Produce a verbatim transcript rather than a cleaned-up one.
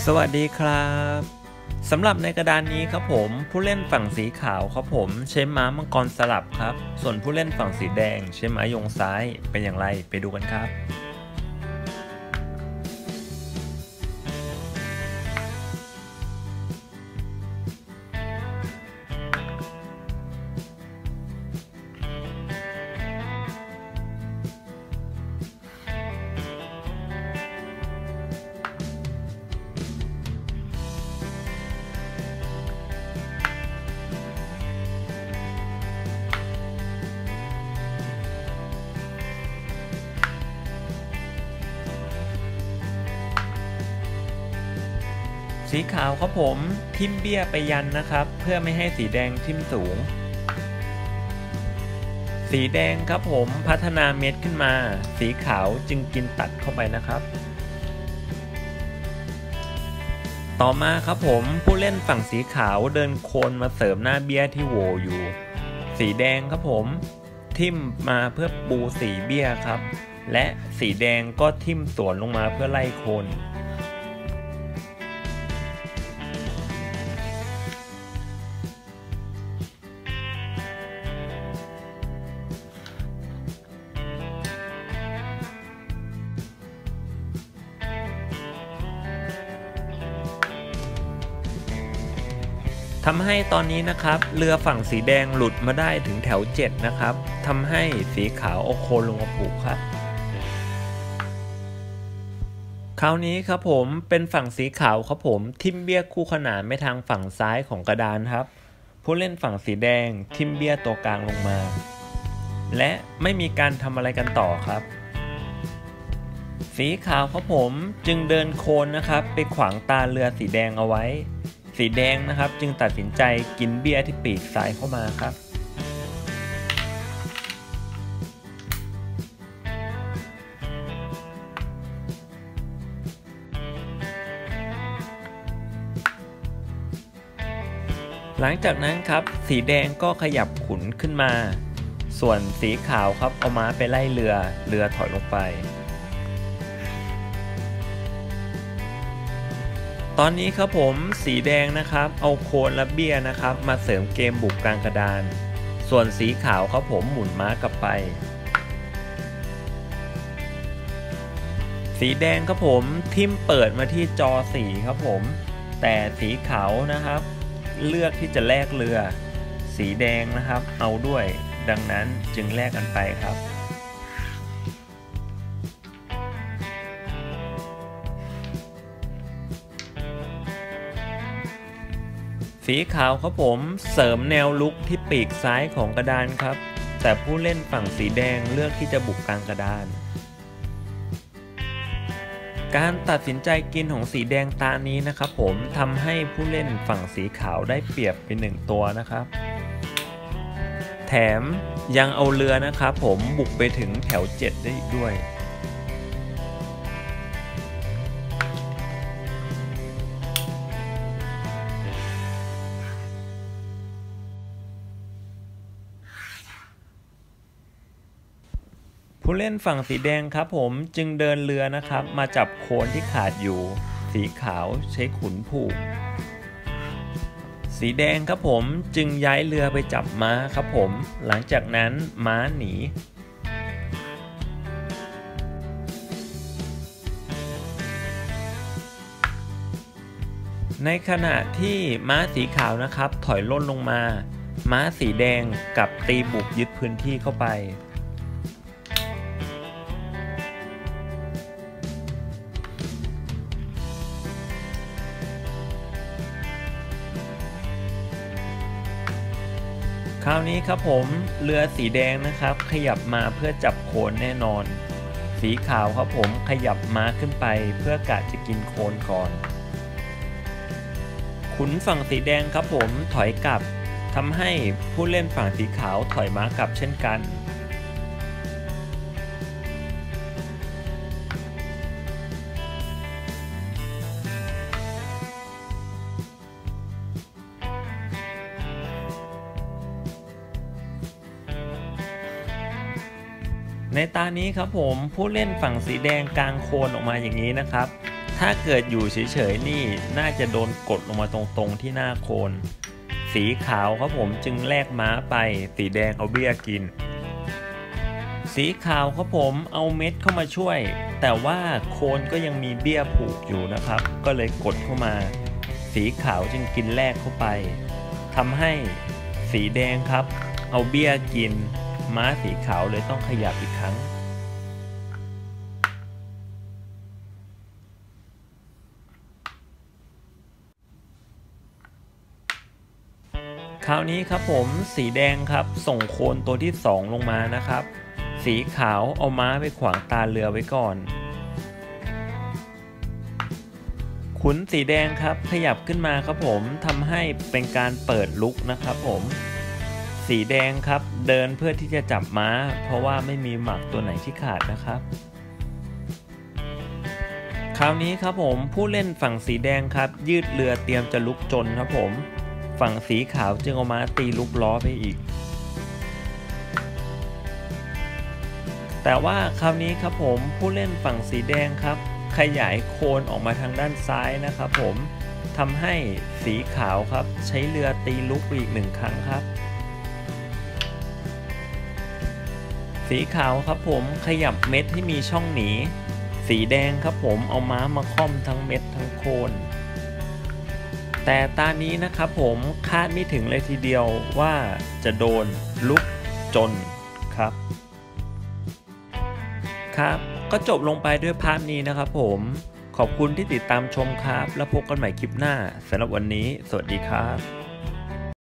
สวัสดีครับสำหรับในกระดานนี้ครับผมผู้เล่นฝั่งสีขาวครับผมใช้ม้ามังกรสลับครับส่วนผู้เล่นฝั่งสีแดงใช้ม้ายงซ้ายเป็นอย่างไรไปดูกันครับสีขาวครับผมทิ่มเบี้ยไปยันนะครับเพื่อไม่ให้สีแดงทิ่มสูงสีแดงครับผมพัฒนาเม็ดขึ้นมาสีขาวจึงกินตัดเข้าไปนะครับต่อมาครับผมผู้เล่นฝั่งสีขาวเดินโคนมาเสริมหน้าเบี้ยที่โหว่อยู่สีแดงครับผมทิ่มมาเพื่อปูสีเบี้ยครับและสีแดงก็ทิ่มสวนลงมาเพื่อไล่โคนทำให้ตอนนี้นะครับเรือฝั่งสีแดงหลุดมาได้ถึงแถวเจ็ดนะครับทำให้สีขาวเอาโคนลงมาผูกครับคราวนี้ครับผมเป็นฝั่งสีขาวครับผมทิ่มเบี้ยคู่ขนานไปทางฝั่งซ้ายของกระดานครับผู้เล่นฝั่งสีแดงทิ่มเบี้ยตัวกลางลงมาและไม่มีการทำอะไรกันต่อครับสีขาวครับผมจึงเดินโคนนะครับไปขวางตาเรือสีแดงเอาไว้สีแดงนะครับจึงตัดสินใจกินเบี้ยที่ปีกซ้ายเข้ามาครับหลังจากนั้นครับสีแดงก็ขยับขุนขึ้นมาส่วนสีขาวครับเอาม้าไปไล่เรือเรือถอยลงไปตอนนี้ครับผมสีแดงนะครับเอาโคนและเบี้ยนะครับมาเสริมเกมบุกกลางกระดานส่วนสีขาวครับผมหมุนม้ากลับไปสีแดงครับผมทิ่มเปิดมาที่จอสีครับผมแต่สีขาวนะครับเลือกที่จะแลกเรือสีแดงนะครับเอาด้วยดังนั้นจึงแลกกันไปครับสีขาวครับผมเสริมแนวลุกที่ปีกซ้ายของกระดานครับแต่ผู้เล่นฝั่งสีแดงเลือกที่จะบุกกลางกระดานการตัดสินใจกินของสีแดงตานี้นะครับผมทำให้ผู้เล่นฝั่งสีขาวได้เปรียบเป็นหนึ่งตัวนะครับแถมยังเอาเรือนะครับผมบุกไปถึงแถวเจ็ดได้อีกด้วยผู้เล่นฝั่งสีแดงครับผมจึงเดินเรือนะครับมาจับโคนที่ขาดอยู่สีขาวใช้ขุนผูกสีแดงครับผมจึงย้ายเรือไปจับม้าครับผมหลังจากนั้นม้าหนีในขณะที่ม้าสีขาวนะครับถอยล่นลงมาม้าสีแดงกับตีบุกยึดพื้นที่เข้าไปคราวนี้ครับผมเรือสีแดงนะครับขยับมาเพื่อจับโคนแน่นอนสีขาวครับผมขยับม้าขึ้นไปเพื่อกะจะกินโคนก่อนขุนฝั่งสีแดงครับผมถอยกลับทำให้ผู้เล่นฝั่งสีขาวถอยม้ากลับเช่นกันในตานี้ครับผมผู้เล่นฝั่งสีแดงกางโคนออกมาอย่างนี้นะครับทถ้าเกิดอยู่เฉยๆนี่น่าจะโดนกดลงมาตรงๆที่หน้าโคนสีขาวครับผมจึงแลกม้าไปสีแดงเอาเบี้ยกินสีขาวครับผมเอาเม็ดเข้ามาช่วยแต่ว่าโคนก็ยังมีเบี้ยผูกอยู่นะครับก็เลยกดเข้ามาสีขาวจึงกินแลกเข้าไปทำให้สีแดงครับเอาเบี้ยกินม้าสีขาวเลยต้องขยับอีกครั้งคราวนี้ครับผมสีแดงครับส่งโคนตัวที่สองลงมานะครับสีขาวเอาม้าไปขวางตาเรือไว้ก่อนขุนสีแดงครับขยับขึ้นมาครับผมทำให้เป็นการเปิดลุกนะครับผมสีแดงครับเดินเพื่อที่จะจับม้าเพราะว่าไม่มีหมักตัวไหนที่ขาดนะครับคราวนี้ครับผมผู้เล่นฝั่งสีแดงครับยืดเรือเตรียมจะลุกจนครับผมฝั่งสีขาวจึงเอาม้าตีลุกล้อไปอีกแต่ว่าคราวนี้ครับผมผู้เล่นฝั่งสีแดงครับขยายโคนออกมาทางด้านซ้ายนะครับผมทำให้สีขาวครับใช้เรือตีลุกอีกหนึ่งครั้งครับสีขาวครับผมขยับเม็ดให้มีช่องหนีสีแดงครับผมเอาม้ามาค่อมทั้งเม็ดทั้งโคนแต่ตานี้นะครับผมคาดไม่ถึงเลยทีเดียวว่าจะโดนลุกจนครับครับก็จบลงไปด้วยภาพนี้นะครับผมขอบคุณที่ติดตามชมครับแล้วพบกันใหม่คลิปหน้าสำหรับวันนี้สวัสดีครับ